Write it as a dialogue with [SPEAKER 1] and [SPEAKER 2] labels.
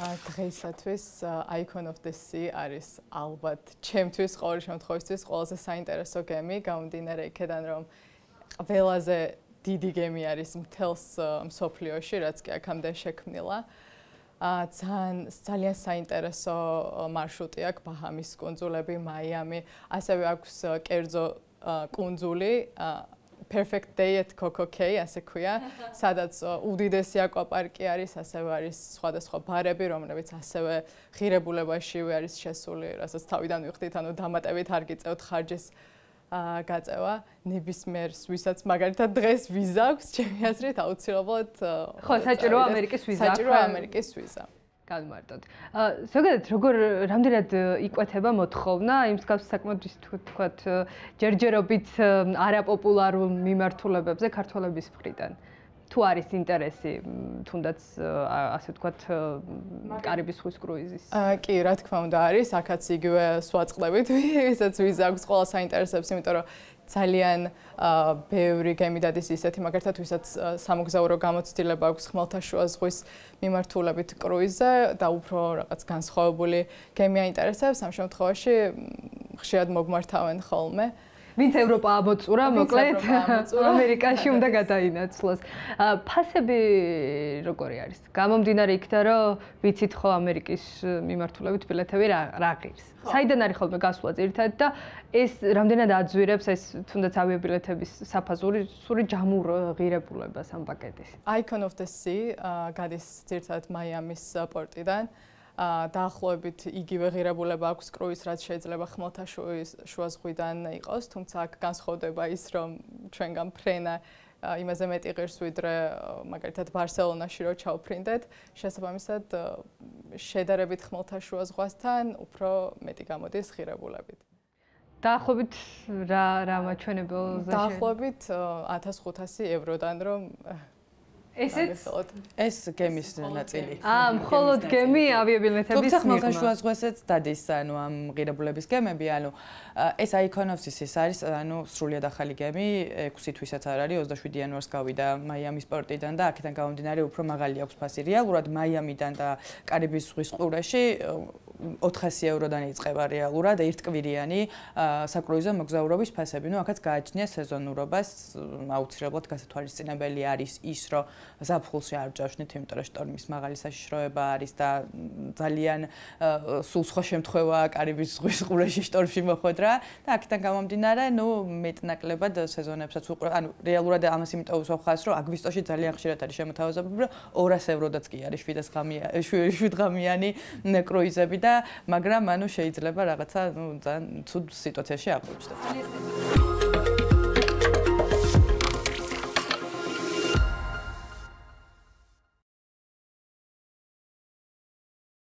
[SPEAKER 1] დღეისათვის Icon of the Sea არის ალბათ ჩემთვის ყოველ შემთხვევაში ყველაზე საინტერესო გემი, გამომდინარე იქედან რომ ყველაზე დიდი გემი არის მთელს მსოფლიოში, რაც კი აქამდე შექმნილა. ძალიან საინტერესო მარშრუტი აქვს ბაჰამის კუნძულები, მაიამი, ასევე აქვს კერძო კუნძული Perfect Day at Coco Cay, ასე ქვია, სადაც უდიდესი აკვაპარკი არის, ასევე არის სხვადასხვა ბარები, რომლებიც ასევე ღირებულებაშივე არის შესული, რასაც თავიდან ვიხდით, ანუ დამატებით არ გიწევთ ხარჯის გაწევა. ნებისმიერს, ვისაც მაგალითად დღეს ვიზა აქვს, ჩემი აზრით, აუცილებლად
[SPEAKER 2] ხო, საჭიროა ამერიკის ვიზა.
[SPEAKER 1] საჭიროა ამერიკის ვიზა.
[SPEAKER 2] განმარტოთ. ზოგადად რამდენად იკვეთება მოთხოვნა იმ მსგავს საკმაოდ ვთქვათ ჯერჯერობით არაპოპულარულ მიმართულებებზე ქართველების მხრიდან. თუ არის ინტერესი თუნდაც ასე ვთქვათ კარიბის ზღვის კრუიზის.
[SPEAKER 1] კი, რა თქმა უნდა არის, აქაც იგივე სვაწყდებით, ვისაც ვიზა აქვს, ყველა საინტერესებს, იმიტომ რომ ძალიან ბევრი გემი დადის ისეთი, მაგალითად, ვისაც სამოგზაურო გამოცდილება აქვს ხმელთაშუა ზღვის მიმართულებით კრუიზზე და უფრო რაღაც განსხვავებული გემი აინტერესებს, ამ შემთხვევაში ხშირად მოგმართავენ ხოლმე.
[SPEAKER 2] ვინც ევროპა ამოწურა, მოკლედ ამერიკაში უნდა გადაინაცვლოს. ფასები როგორი არის? გამომდინარე იქიდან, რომ ვიცით ხო ამერიკის მიმართულებით ბილეთები რა ღირს. საიდან არის ხოლმე გასვლა ძირითადად და ეს რამდენად აძვირებს ეს თუნდაც ავიაბილეთების საფაზური ჯამურ ღირებულებას ამ პაკეტის.
[SPEAKER 1] Icon of the Sea გადის ძირითადად მაიამის პორტიდან. დაახლოებით იგივე ღირებულება აქვს კრუიზს, რაც შეიძლება ხმელთაშუა ზღვიდან იყოს, თუმცა აქ განსხვავდება ის, რომ ჩვენგან ფრენა იმაზე მეტი ღირს, ვიდრე მაგალითად ბარსელონაში რო ჩავფრინდეთ, შესაბამისად შედარებით ხმელთაშუა ზღვასთან უფრო მეტი გამოდის ღირებულებით.
[SPEAKER 2] დაახლოებით რა მაჩვენებელზე?
[SPEAKER 1] დაახლოებით 1500 ევროდან რომ
[SPEAKER 3] ეს გემის ნაწილი.
[SPEAKER 2] მხოლოდ გემი ავიაბილეთების
[SPEAKER 3] თუმცა ხმელთაშუა ზღვასაც დადის, ანუ ამ ღირებულების გემები, ანუ ეს Icon of the Sea არის, ანუ სრულიად ახალი გემი, 6 თვისაც არ არის, 27 იანვარს გავიდა მაიამის პორტიდან და აქედან გამომდინარე უფრო მაღალი აქვს ფასი. რეალურად მაიამიდან და კარიბის ზღვის ყურეში 400 ევროდან იწყება რეალურად ერთკვირიანი საკრუიზო მოგზაურობის ფასები. ნუ აქაც გააჩნია სეზონურობას, აუცილებლად გასათვალისწინებელი არის ის, რომ ზაფხულში არ ჯავშნით, იმიტომ რომ შტორმის მაღალი საშიშროება არის და ძალიან სულ სხვა შემთხვევაა კარიბის ზღვის ყურეში შტორმში მოხვედრა და აქედან გამომდინარე, ნუ მეტნაკლებად სეზონებსაც ანუ რეალურად ამას იმიტომ ვსვახავს, რომ აგვისტოში ძალიან ხშირად არის შემოთავაზებული, რომ 200 ევროდაც კი არის 7 ღამიანი კრუიზები და მაგრამ ანუ შეიძლება რაღაცა ძალიან ცუდ სიტუაციაში აღმოჩნდეს.